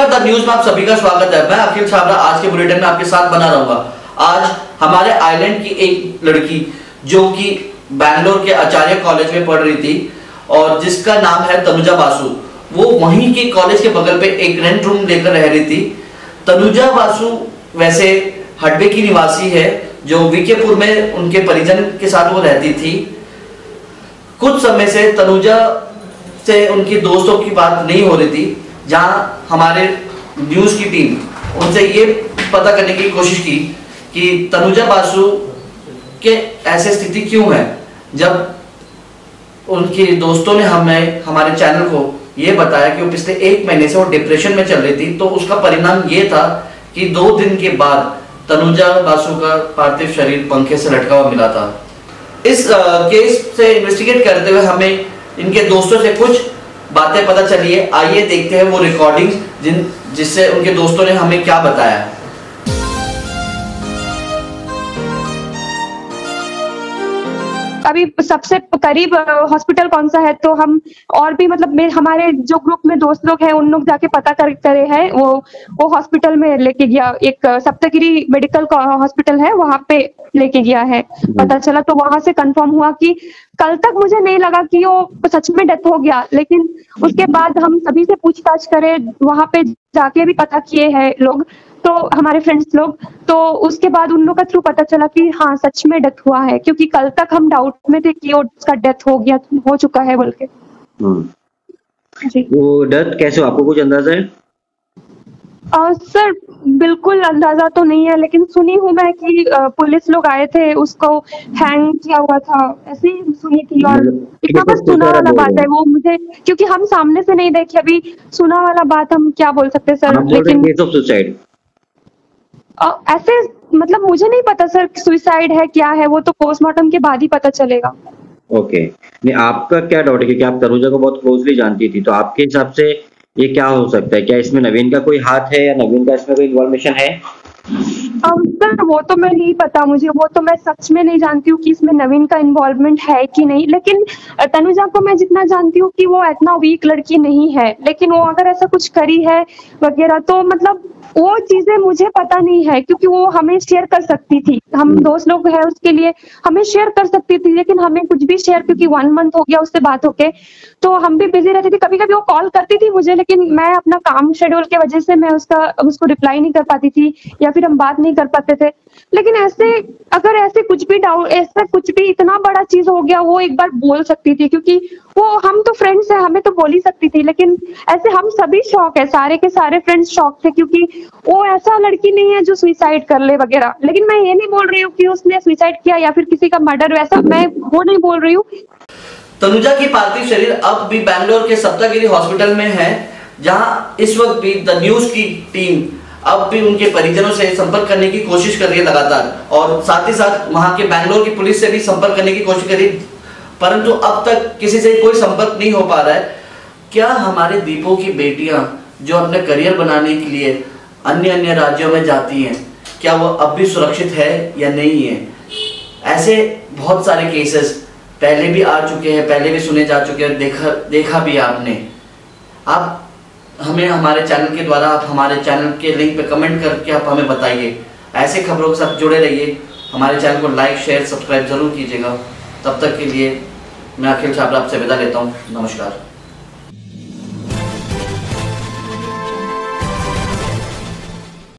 नमस्कार, the news में आप सभी का स्वागत है। मैं अखिल छाबड़ा आज के बुलेटिन में आपके साथ बना रहूंगा। आज हमारे आइलैंड की एक लड़की जो कि बैंगलोर के आचार्य कॉलेज में पढ़ रही थी और जिसका नाम है तनुजा बासु, वो वहीं के कॉलेज के बगल पे एक रेंट रूम लेकर रह रही थी। तनुजा बासु वैसे हडवे की निवासी है जो वीकेपुर में उनके परिजन के साथ वो रहती थी। कुछ समय से तनुजा से उनके दोस्तों की बात नहीं हो रही थी, जहां हमारे न्यूज की टीम उनसे ये पता करने की कोशिश की कि तनुजा बासु के ऐसे स्थिति क्यों है। जब उनके दोस्तों ने हमारे चैनल को ये बताया कि वो पिछले 1 महीने से वो डिप्रेशन में चल रही थी, तो उसका परिणाम ये था कि 2 दिन के बाद तनुजा बासु का पार्थिव शरीर पंखे से लटका हुआ मिला था। इस केस से इन्वेस्टिगेट करते हुए हमें इनके दोस्तों से कुछ बातें पता चली है। आइए देखते हैं वो रिकॉर्डिंग्स जिससे उनके दोस्तों ने हमें क्या बताया। अभी सबसे करीब हॉस्पिटल कौन सा है, तो हम और भी मतलब हमारे जो ग्रुप में दोस्त लोग हैं उन लोग जाके पता करे हैं। वो हॉस्पिटल में लेके गया, एक सप्तगिरी मेडिकल हॉस्पिटल है, वहां पे लेके गया है। पता चला तो वहां से कंफर्म हुआ कि कल तक मुझे नहीं लगा कि वो सच में डेथ हो गया, लेकिन उसके बाद हम सभी से पूछताछ करे, वहां पे जाके भी पता किए हैं लोग, तो हमारे फ्रेंड्स लोग, तो उसके बाद उन लोग का थ्रू पता चला कि हाँ सच में डेथ हुआ है, क्योंकि कल तक हम डाउट में थे कि उसका डेथ हो चुका है बोल के। जी। वो डेथ कैसे हो, आपको कुछ अंदाजा है? सर बिल्कुल अंदाजा तो नहीं है, लेकिन सुनी हूँ मैं कि पुलिस लोग आए थे, उसको हैंग किया हुआ था, ऐसे ही सुनी थी। और इतना बस सुना वाला बात है वो, मुझे क्योंकि हम सामने से नहीं देखे, अभी सुना वाला बात हम क्या बोल सकते हैं सर। लेकिन केस ऑफ सुसाइड ऐसे मतलब मुझे नहीं पता सर सुसाइड है क्या है, वो तो पोस्टमार्टम के बाद ही पता चलेगा। ओके, नहीं आपका क्या डाउट है, क्योंकि आप तनुजा को बहुत क्लोजली जानती थी, तो आपके हिसाब से ये क्या हो सकता है? क्या इसमें नवीन का कोई हाथ है या नवीन का इसमें कोई इन्वॉल्वेशन है? सर वो तो मैं नहीं पता, मुझे वो तो मैं सच में नहीं जानती हूँ कि इसमें नवीन का इन्वॉल्वमेंट है कि नहीं, लेकिन तनुजा को मैं जितना जानती हूँ कि वो इतना वीक लड़की नहीं है, लेकिन वो अगर ऐसा कुछ करी है वगैरह तो मतलब वो चीजें मुझे पता नहीं है, क्योंकि वो हमें शेयर कर सकती थी, हम दोस्त लोग हैं उसके लिए हमें शेयर कर सकती थी, लेकिन हमें कुछ भी शेयर, क्योंकि 1 मंथ हो गया उससे बात होके, तो हम भी बिजी रहते थे। कभी कभी वो कॉल करती थी मुझे, लेकिन मैं अपना काम शेड्यूल की वजह से मैं उसको रिप्लाई नहीं कर पाती थी, या फिर हम बात नहीं कर पाते थे। लेकिन अगर ऐसे कुछ भी ऐसा कुछ भी इतना बड़ा चीज हो गया, वो एक बार बोल सकती थी, क्योंकि वो हम तो फ्रेंड्स हैं, हमें तो बोल ही सकती थी। लेकिन ऐसे हम सभी शॉक है, सारे के सारे फ्रेंड्स शॉक थे, क्योंकि वो ऐसा लड़की नहीं है जो सुसाइड कर ले वगैरह। लेकिन मैं ये नहीं बोल रही हूँ कि उसने सुसाइड किया या फिर किसी का मर्डर, वैसा मैं वो नहीं बोल रही हूँ। तनुजा की पार्थिव शरीर अब भी बैंगलोर के सप्तगिरी हॉस्पिटल में है, जहां इस वक्त भी द न्यूज की टीम अब भी उनके परिजनों से संपर्क करने की कोशिश कर रही है लगातार, और साथ ही साथ वहां के बैंगलोर की पुलिस से भी संपर्क करने की कोशिश करी, परंतु अब तक किसी से कोई संपर्क नहीं हो पा रहा है। क्या हमारे दीपों की बेटियां जो अपने करियर बनाने के लिए अन्य राज्यों में जाती हैं, क्या वो अब भी सुरक्षित है या नहीं है? ऐसे बहुत सारे केसेस पहले भी आ चुके हैं, पहले भी सुने जा चुके हैं, देखा भी आपने। आप हमें हमारे चैनल के द्वारा, आप हमारे चैनल के लिंक पे कमेंट करके आप हमें बताइए। ऐसे खबरों के साथ जुड़े रहिए, हमारे चैनल को लाइक शेयर सब्सक्राइब जरूर कीजिएगा। तब तक के लिए मैं अखिल छाबड़ा आपसे विदा लेता हूँ। नमस्कार।